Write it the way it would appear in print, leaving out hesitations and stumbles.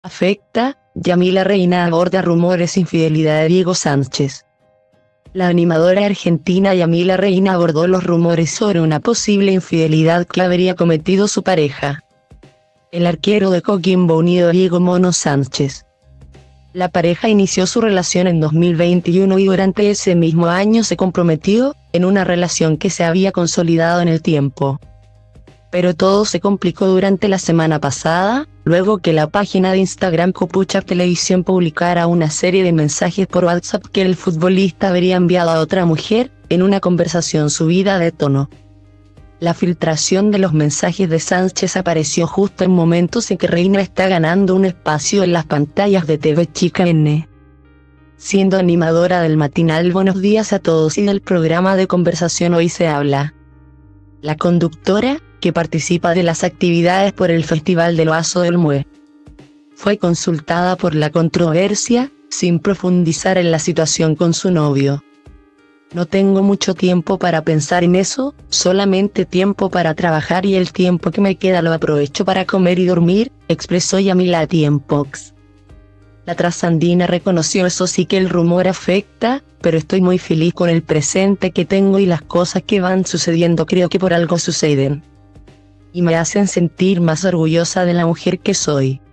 Afecta, Yamila Reina aborda rumores infidelidad de Diego Sánchez. La animadora argentina Yamila Reina abordó los rumores sobre una posible infidelidad que habría cometido su pareja, el arquero de Coquimbo Unido Diego Mono Sánchez. La pareja inició su relación en 2021 y durante ese mismo año se comprometió, en una relación que se había consolidado en el tiempo. Pero todo se complicó durante la semana pasada, luego que la página de Instagram Copucha Televisión publicara una serie de mensajes por WhatsApp que el futbolista habría enviado a otra mujer, en una conversación subida de tono. La filtración de los mensajes de Sánchez apareció justo en momentos en que Reina está ganando un espacio en las pantallas de TV Chica N, siendo animadora del matinal Buenos Días a Todos y del programa de conversación Hoy se habla. La conductora, que participa de las actividades por el Festival del Oaso del Mue, fue consultada por la controversia, sin profundizar en la situación con su novio. No tengo mucho tiempo para pensar en eso, solamente tiempo para trabajar y el tiempo que me queda lo aprovecho para comer y dormir, expresó Yamila a Tiempox. La trasandina reconoció eso sí que el rumor afecta, pero estoy muy feliz con el presente que tengo y las cosas que van sucediendo creo que por algo suceden. Y me hacen sentir más orgullosa de la mujer que soy.